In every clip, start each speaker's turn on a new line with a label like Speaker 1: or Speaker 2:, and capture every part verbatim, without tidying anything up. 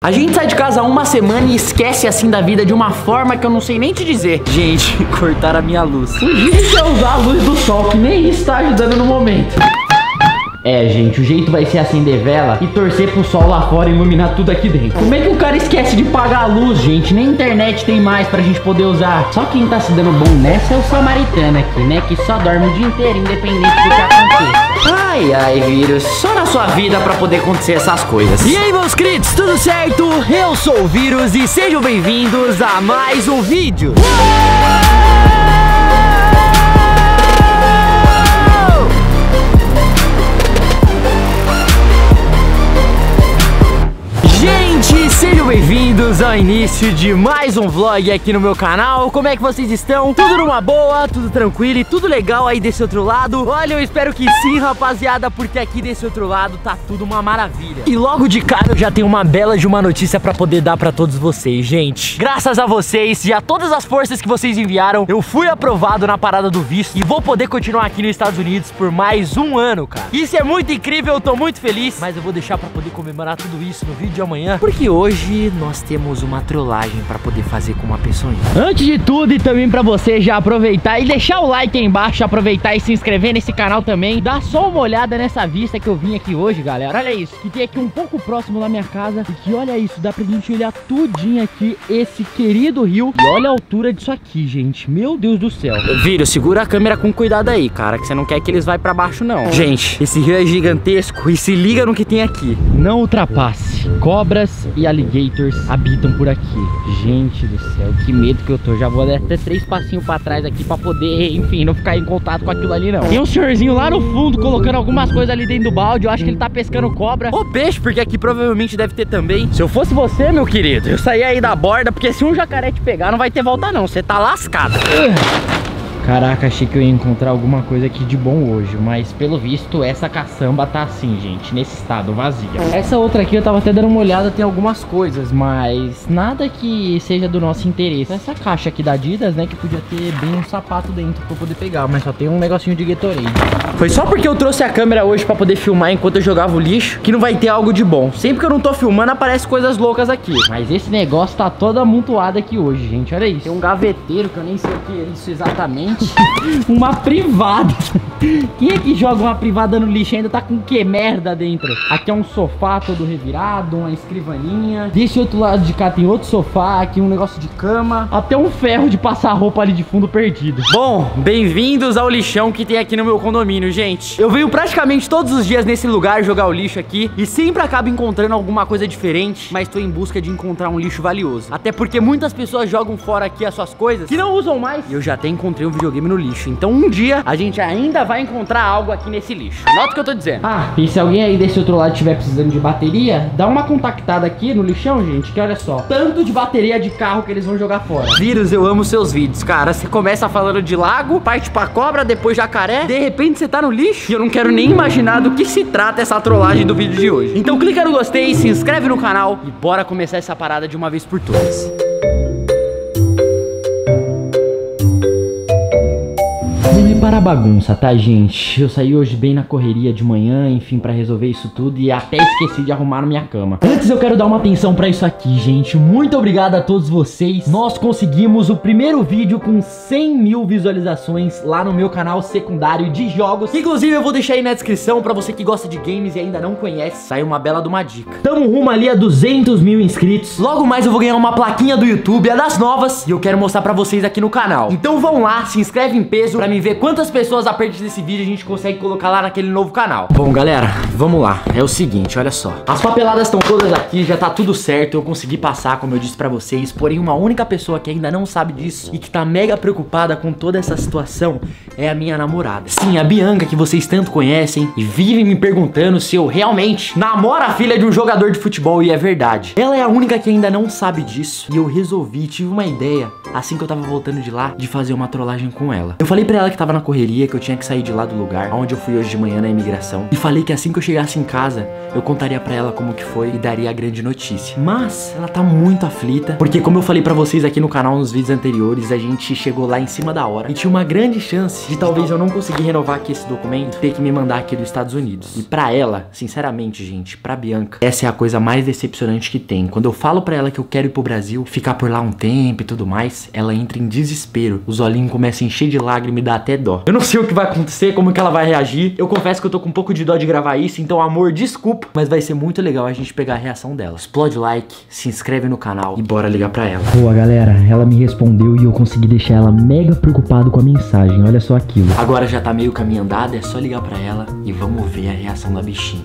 Speaker 1: A gente sai de casa uma semana e esquece assim da vida de uma forma que eu não sei nem te dizer. Gente, cortaram a minha luz. O jeito é usar a luz do sol, que nem isso tá ajudando no momento. É, gente, o jeito vai ser acender vela e torcer pro sol lá fora iluminar tudo aqui dentro. Como é que o cara esquece de pagar a luz, gente? Nem internet tem mais pra gente poder usar. Só quem tá se dando bom nessa é o samaritano aqui, né? Que só dorme o dia inteiro, independente do que aconteça. Ai, ai, vírus. Só na sua vida pra poder acontecer essas coisas.
Speaker 2: E aí, meus queridos, tudo certo? Eu sou o Vírus e sejam bem-vindos a mais um vídeo. Gente, sejam bem-vindos ao início de mais um vlog aqui no meu canal. Como é que vocês estão? Tudo numa boa, tudo tranquilo e tudo legal aí desse outro lado? Olha, eu espero que sim, rapaziada, porque aqui desse outro lado tá tudo uma maravilha. E logo de cara eu já tenho uma bela de uma notícia pra poder dar pra todos vocês, gente. Graças a vocês e a todas as forças que vocês enviaram, eu fui aprovado na parada do visto e vou poder continuar aqui nos Estados Unidos por mais um ano, cara. Isso é muito incrível, eu tô muito feliz, mas eu vou deixar pra poder comemorar tudo isso no vídeo de amanhã, porque hoje nós temos uma trollagem pra poder fazer com uma pessoinha. Antes de tudo e também pra você já aproveitar e deixar o like aí embaixo, aproveitar e se inscrever nesse canal também, dá só uma olhada nessa vista que eu vim aqui hoje, galera. Olha isso, que tem aqui um pouco próximo da minha casa e que olha isso, dá pra gente olhar tudinho aqui esse querido rio e olha a altura disso aqui, gente. Meu Deus do céu. Vírus, segura a câmera com cuidado aí, cara, que você não quer que eles vá pra baixo não. Gente, esse rio é gigantesco e se liga no que tem aqui. Não ultrapasse. Cobras e alligators habitam por aqui. Gente do céu, que medo que eu tô. Já vou dar até três passinhos pra trás aqui pra poder, enfim, não ficar em contato com aquilo ali não. Tem um senhorzinho lá no fundo colocando algumas coisas ali dentro do balde. Eu acho que ele tá pescando cobra ou peixe, porque aqui provavelmente deve ter também. Se eu fosse você, meu querido, eu saía aí da borda, porque se um jacaré te pegar não vai ter volta não, você tá lascado. Caraca, achei que eu ia encontrar alguma coisa aqui de bom hoje, mas pelo visto essa caçamba tá assim, gente, nesse estado, vazia. Essa outra aqui eu tava até dando uma olhada, tem algumas coisas, mas nada que seja do nosso interesse. Essa caixa aqui da Adidas, né, que podia ter bem um sapato dentro pra eu poder pegar, mas só tem um negocinho de Gatorade. Foi só porque eu trouxe a câmera hoje pra poder filmar enquanto eu jogava o lixo que não vai ter algo de bom. Sempre que eu não tô filmando aparece coisas loucas aqui. Mas esse negócio tá todo amontoado aqui hoje, gente, olha isso. Tem um gaveteiro que eu nem sei o que é isso exatamente. Uma privada. Quem é que joga uma privada no lixo e ainda tá com que merda dentro? Aqui é um sofá todo revirado, uma escrivaninha. Desse outro lado de cá tem outro sofá, aqui um negócio de cama, até um ferro de passar roupa ali de fundo perdido. Bom, bem-vindos ao lixão que tem aqui no meu condomínio, gente. Eu venho praticamente todos os dias nesse lugar jogar o lixo aqui e sempre acabo encontrando alguma coisa diferente, mas tô em busca de encontrar um lixo valioso. Até porque muitas pessoas jogam fora aqui as suas coisas que não usam mais. E eu já até encontrei um videogame no lixo. Então um dia a gente ainda vai encontrar algo aqui nesse lixo. Nota o que eu tô dizendo. Ah, e se alguém aí desse outro lado estiver precisando de bateria, dá uma contactada aqui no lixão, gente, que olha só, tanto de bateria de carro que eles vão jogar fora. Vírus, eu amo seus vídeos, cara. Você começa falando de lago, parte pra cobra, depois jacaré, de repente você tá no lixo. E eu não quero nem imaginar do que se trata essa trollagem do vídeo de hoje. Então clica no gostei, se inscreve no canal e bora começar essa parada de uma vez por todas. Para a bagunça, tá, gente? Eu saí hoje bem na correria de manhã, enfim, pra resolver isso tudo e até esqueci de arrumar minha cama. Antes eu quero dar uma atenção pra isso aqui, gente. Muito obrigado a todos vocês. Nós conseguimos o primeiro vídeo com cem mil visualizações lá no meu canal secundário de jogos. Inclusive eu vou deixar aí na descrição pra você que gosta de games e ainda não conhece. Saiu uma bela de uma dica. Tamo rumo ali a duzentos mil inscritos. Logo mais eu vou ganhar uma plaquinha do YouTube, a das novas, e eu quero mostrar pra vocês aqui no canal. Então vão lá, se inscreve em peso pra me ver quantas pessoas a partir desse vídeo a gente consegue colocar lá naquele novo canal. Bom, galera, vamos lá. É o seguinte, olha só. As papeladas estão todas aqui, já tá tudo certo. Eu consegui passar, como eu disse pra vocês. Porém, uma única pessoa que ainda não sabe disso e que tá mega preocupada com toda essa situação é a minha namorada. Sim, a Bianca, que vocês tanto conhecem e vivem me perguntando se eu realmente namoro a filha de um jogador de futebol, e é verdade. Ela é a única que ainda não sabe disso e eu resolvi, tive uma ideia
Speaker 1: assim que eu tava voltando de lá, de fazer uma trollagem com ela. Eu falei pra ela que tava na correria, que eu tinha que sair de lá do lugar onde eu fui hoje de manhã na imigração. E falei que assim que eu chegasse em casa, eu contaria pra ela como que foi e daria a grande notícia. Mas ela tá muito aflita, porque como eu falei pra vocês aqui no canal nos vídeos anteriores, a gente chegou lá em cima da hora e tinha uma grande chance de talvez eu não conseguir renovar aqui esse documento, ter que me mandar aqui dos Estados Unidos. E pra ela, sinceramente, gente, pra Bianca, essa é a coisa mais decepcionante que tem. Quando eu falo pra ela que eu quero ir pro Brasil, ficar por lá um tempo e tudo mais, ela entra em desespero. Os olhinhos começam a encher de lágrimas e dá até dó. Eu não sei o que vai acontecer, como que ela vai reagir. Eu confesso que eu tô com um pouco de dó de gravar isso, então amor, desculpa, mas vai ser muito legal a gente pegar a reação dela. Explode o like, se inscreve no canal e bora ligar pra ela. Boa, galera, ela me respondeu e eu consegui deixar ela mega preocupado com a mensagem. Olha só aquilo. Agora já tá meio caminho andado, é só ligar pra ela e vamos ver a reação da bichinha.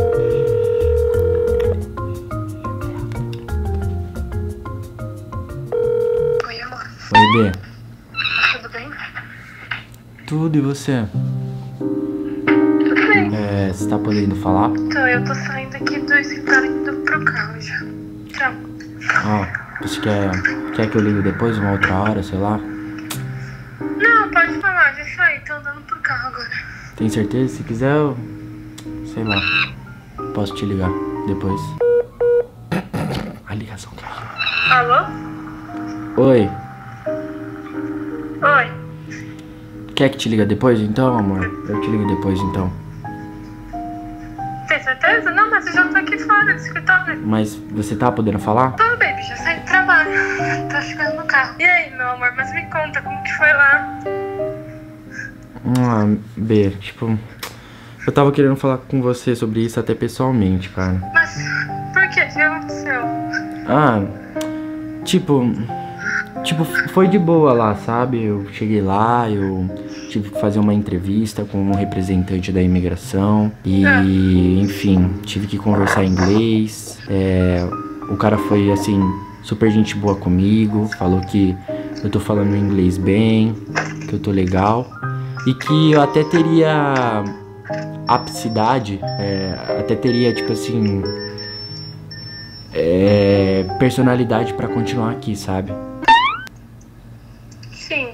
Speaker 3: Oi, amor.
Speaker 1: Oi, Bê.
Speaker 3: Tudo bem?
Speaker 1: Tudo, e você?
Speaker 3: Tudo bem.
Speaker 1: É, você tá podendo falar?
Speaker 3: Então, eu tô saindo aqui do escritório indo pro carro já. Tchau.
Speaker 1: Ó, você quer, quer que eu ligue depois, uma outra hora, sei lá?
Speaker 3: Não, pode falar, já saí, tô andando pro carro agora.
Speaker 1: Tem certeza? Se quiser, eu... sei lá. Posso te ligar depois. A ligação caiu.
Speaker 3: Alô?
Speaker 1: Oi.
Speaker 3: Oi.
Speaker 1: Quer que te liga depois então, amor? Eu te ligo depois então.
Speaker 3: Tem certeza? Não, mas eu já tô aqui fora do escritório.
Speaker 1: Mas você tá podendo falar?
Speaker 3: Tô, baby, já saí do trabalho. Tô chegando no carro. E aí, meu amor, mas me conta como que foi lá.
Speaker 1: Ah, B, tipo... Eu tava querendo falar com você sobre isso até pessoalmente, cara.
Speaker 3: Mas por quê? O que aconteceu?
Speaker 1: Ah, tipo... Tipo, foi de boa lá, sabe? Eu cheguei lá, eu tive que fazer uma entrevista com um representante da imigração. E, enfim, tive que conversar em inglês. É, o cara foi, assim, super gente boa comigo. Falou que eu tô falando inglês bem, que eu tô legal. E que eu até teria aptidade, é, até teria, tipo assim... É, personalidade pra continuar aqui, sabe?
Speaker 3: Sim.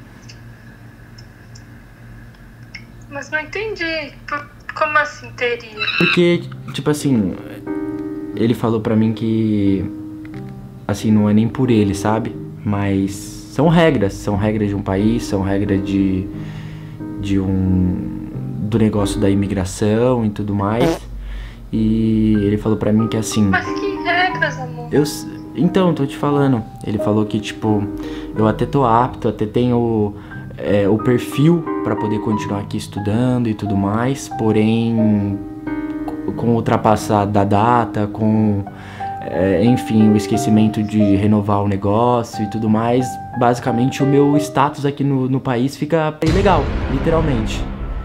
Speaker 3: Mas não entendi. Por- Como assim teria?
Speaker 1: Porque, tipo assim, ele falou pra mim que, assim, não é nem por ele, sabe? Mas são regras, são regras de um país, são regras de, de um, do negócio da imigração e tudo mais. E ele falou pra mim que, assim...
Speaker 3: Mas que regras, amor?
Speaker 1: Eu, então, tô te falando. Ele falou que, tipo, eu até tô apto, até tenho é, o perfil pra poder continuar aqui estudando e tudo mais. Porém, com o ultrapassar da data, com, é, enfim, o esquecimento de renovar o negócio e tudo mais, basicamente o meu status aqui no, no país fica ilegal, literalmente.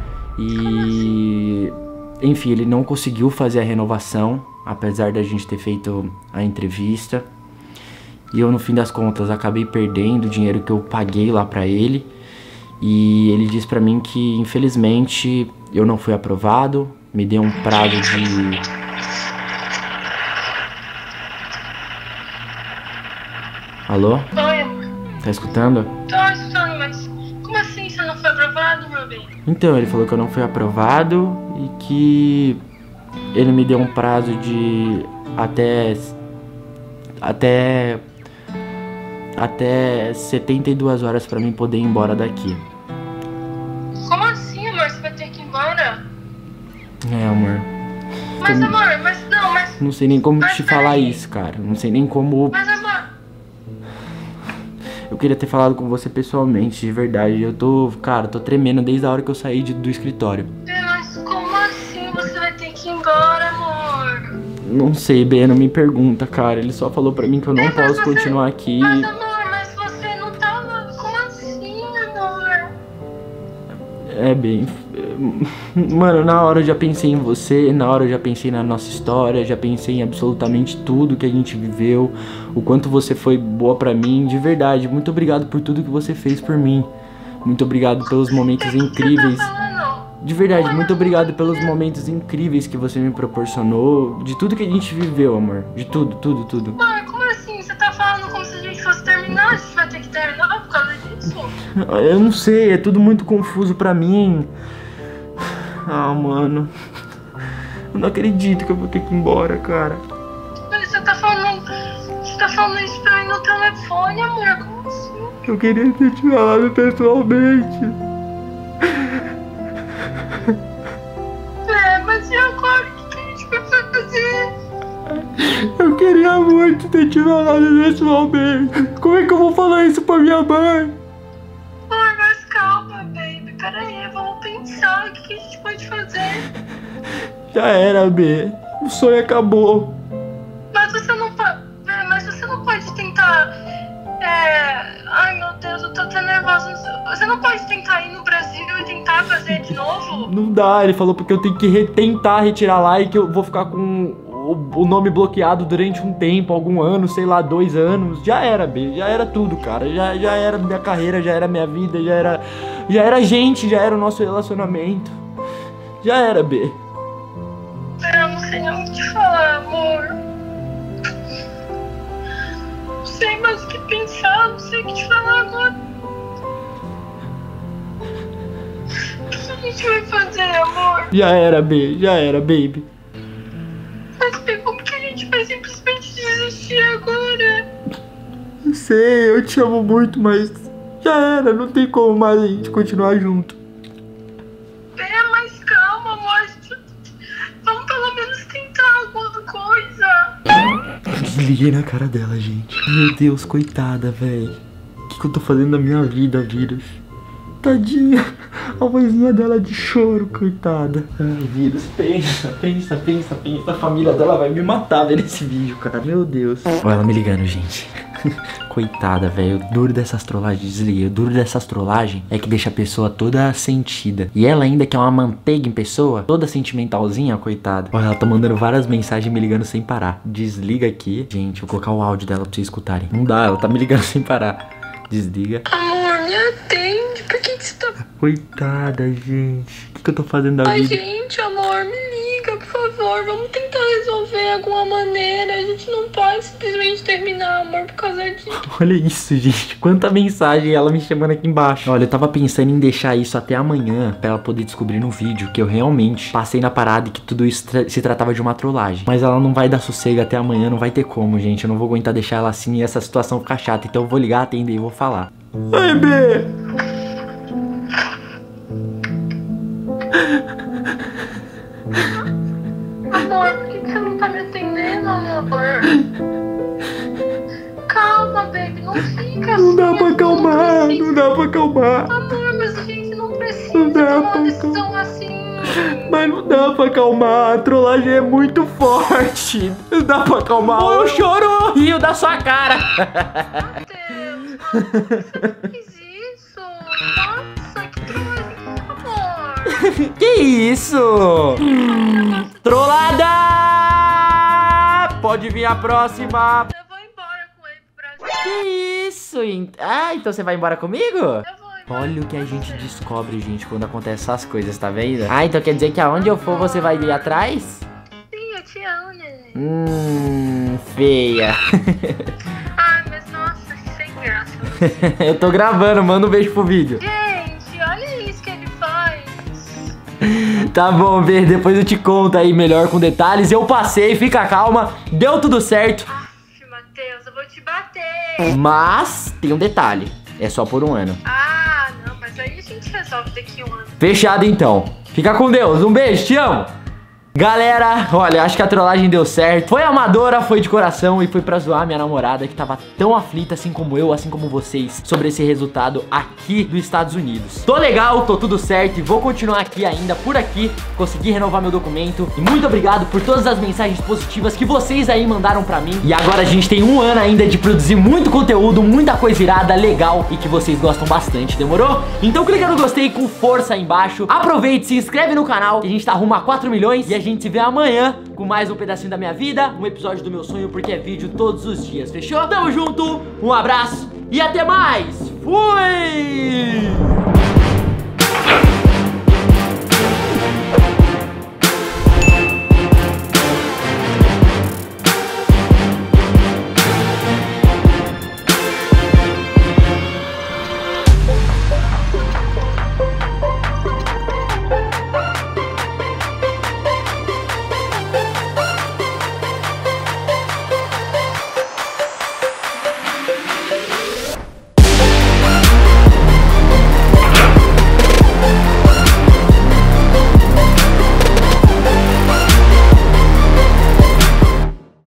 Speaker 1: E... Enfim, ele não conseguiu fazer a renovação, apesar da gente ter feito a entrevista. E eu, no fim das contas, acabei perdendo o dinheiro que eu paguei lá pra ele. E ele disse pra mim que, infelizmente, eu não fui aprovado. Me deu um prazo de... Alô?
Speaker 3: Oi, amor.
Speaker 1: Tá escutando?
Speaker 3: Tô escutando, mas como assim você não foi aprovado, meu bem?
Speaker 1: Então, ele falou que eu não fui aprovado e que ele me deu um prazo de até até até setenta e duas horas pra mim poder ir embora daqui.
Speaker 3: Como assim, amor? Você vai ter que ir embora?
Speaker 1: É, amor.
Speaker 3: Mas,
Speaker 1: Tô-
Speaker 3: amor, mas não, mas...
Speaker 1: Não sei nem como
Speaker 3: Mas
Speaker 1: te falar
Speaker 3: peraí.
Speaker 1: isso, cara. Não sei nem como...
Speaker 3: Mas, amor...
Speaker 1: Eu queria ter falado com você pessoalmente, de verdade. Eu tô, cara, tô tremendo desde a hora que eu saí de- do escritório.
Speaker 3: Mas como assim você vai ter que ir embora, amor?
Speaker 1: Não sei, B, não me pergunta, cara. Ele só falou pra mim que eu não
Speaker 3: Mas
Speaker 1: posso
Speaker 3: você-
Speaker 1: continuar aqui.
Speaker 3: Mas, amor, mas você não tava... Como assim, amor?
Speaker 1: É bem... Mano, na hora eu já pensei em você, na hora eu já pensei na nossa história, já pensei em absolutamente tudo que a gente viveu, o quanto você foi boa pra mim, de verdade. Muito obrigado por tudo que você fez por mim. Muito obrigado pelos momentos
Speaker 3: O que que
Speaker 1: incríveis.
Speaker 3: Você tá falando?
Speaker 1: De verdade, muito obrigado pelos momentos incríveis que você me proporcionou, de tudo que a gente viveu, amor. De tudo, tudo, tudo.
Speaker 3: Amor, como assim? Você tá falando como se a gente fosse terminar terminar? A gente vai ter que terminar por causa disso?
Speaker 2: Eu não sei, é tudo muito confuso pra mim. Ah, mano. Eu não acredito que eu vou ter que ir embora, cara.
Speaker 3: Mas você tá falando. Você tá falando isso pra mim no telefone, amor? Como assim?
Speaker 2: Eu queria ter te falado pessoalmente.
Speaker 3: É, mas e agora? O que a gente vai fazer?
Speaker 2: Eu queria muito ter te falado pessoalmente. Como é que eu vou falar isso pra minha mãe?
Speaker 3: Ai, mas calma, baby. Pera aí, vamos pensar. O que a gente pode fazer?
Speaker 2: Já era, B. O sonho acabou.
Speaker 3: Mas você não pode. Mas você não pode tentar. É. Ai, meu Deus, eu tô até nervosa. Você não pode tentar ir no Brasil e tentar fazer de novo?
Speaker 2: Não dá, ele falou porque eu tenho que re tentar retirar lá e que eu vou ficar com o, o nome bloqueado durante um tempo, algum ano, sei lá, dois anos. Já era, B, já era tudo, cara. Já, já era minha carreira, já era minha vida, já era. Já era a gente, já era o nosso relacionamento. Já era, B.
Speaker 3: Eu não sei nem o que falar, amor. Não sei mais o que pensar, não sei o que te falar agora. O que a gente vai fazer, amor?
Speaker 2: Já era, B, já era, baby.
Speaker 3: Mas como que a gente vai simplesmente desistir agora?
Speaker 2: Não sei, eu te amo muito, mas já era, não tem como mais a gente continuar junto.
Speaker 3: É, mas calma, amor. Vamos pelo menos tentar alguma coisa.
Speaker 2: Desliguei na cara dela, gente. Meu Deus, coitada, velho. O que, que eu tô fazendo na minha vida, vírus? Tadinha. A vozinha dela de choro, coitada. Ai, vírus, pensa, pensa, pensa, pensa. A família dela vai me matar vendo esse vídeo, cara. Meu Deus. Olha ela me ligando, gente. Coitada, velho. O duro dessas trollagens, desliguei. O duro dessas trollagens é que deixa a pessoa toda sentida. E ela ainda que é uma manteiga em pessoa, toda sentimentalzinha, coitada. Olha, ela tá mandando várias mensagens me ligando sem parar. Desliga aqui. Gente, vou colocar o áudio dela pra vocês escutarem. Não dá, ela tá me ligando sem parar. Desliga.
Speaker 3: Amor, me atende. Por que, que você tá...
Speaker 2: Coitada, gente. O que, que eu tô fazendo da
Speaker 3: Ai,
Speaker 2: vida?
Speaker 3: gente, amor, me liga, por favor. Vamos tentar resolver de alguma maneira. A gente não pode simplesmente terminar, amor, por causa disso.
Speaker 2: Olha isso, gente. Quanta mensagem ela me chamando aqui embaixo. Olha, eu tava pensando em deixar isso até amanhã pra ela poder descobrir no vídeo que eu realmente passei na parada e que tudo isso tra se tratava de uma trollagem. Mas ela não vai dar sossego até amanhã, não vai ter como, gente. Eu não vou aguentar deixar ela assim e essa situação ficar chata. Então eu vou ligar, atender e vou falar. Ai, B!
Speaker 3: Amor, por que você não tá me atendendo, amor? Calma, baby, não fica assim.
Speaker 2: Não dá pra
Speaker 3: amor,
Speaker 2: acalmar,
Speaker 3: não
Speaker 2: não dá pra acalmar.
Speaker 3: Amor, mas a gente não precisa
Speaker 2: Não dá
Speaker 3: tomar uma
Speaker 2: pra
Speaker 3: decisão assim.
Speaker 2: Mas não dá pra acalmar, a trollagem é muito forte. Não dá pra acalmar. Oh, eu choro, rio da sua cara.
Speaker 3: Meu Deus, você não fez isso? Nossa, que trollagem, amor.
Speaker 2: Que isso? Trollada! Pode vir a próxima.
Speaker 3: Eu vou embora com ele pro Brasil.
Speaker 2: Que isso? hein? Ah, então você vai embora comigo?
Speaker 3: Eu vou embora.
Speaker 2: Olha o que a gente descobre, gente, quando acontecem essas coisas, tá vendo? Ah, então quer dizer que aonde eu for você vai ir atrás?
Speaker 3: Sim, eu te amo, neném.
Speaker 2: Hum, feia.
Speaker 3: Ai, mas nossa, que sem graça.
Speaker 2: Eu tô gravando, manda um beijo pro vídeo.
Speaker 3: Gente, olha isso que ele faz.
Speaker 2: Tá bom, B, depois eu te conto aí melhor com detalhes. Eu passei, fica calma, deu tudo certo.
Speaker 3: Aff, Matheus, eu vou te bater.
Speaker 2: Mas tem um detalhe, é só por um ano.
Speaker 3: Ah, não, mas aí a gente resolve daqui a um ano.
Speaker 2: Fechado então. Fica com Deus, um beijo, te amo. Galera, olha, acho que a trollagem deu certo. Foi amadora, foi de coração e foi pra zoar minha namorada que tava tão aflita, assim como eu, assim como vocês, sobre esse resultado aqui dos Estados Unidos. Tô legal, tô tudo certo e vou continuar aqui ainda, por aqui, consegui renovar meu documento. E muito obrigado por todas as mensagens positivas que vocês aí mandaram pra mim. E agora a gente tem um ano ainda de produzir muito conteúdo, muita coisa irada, legal e que vocês gostam bastante, demorou? Então clica no gostei com força aí embaixo. Aproveite, se inscreve no canal, que a gente tá rumo a quatro milhões e a gente se vê amanhã com mais um pedacinho da minha vida, um episódio do meu sonho, porque é vídeo todos os dias, fechou? Tamo junto, um abraço e até mais! Fui!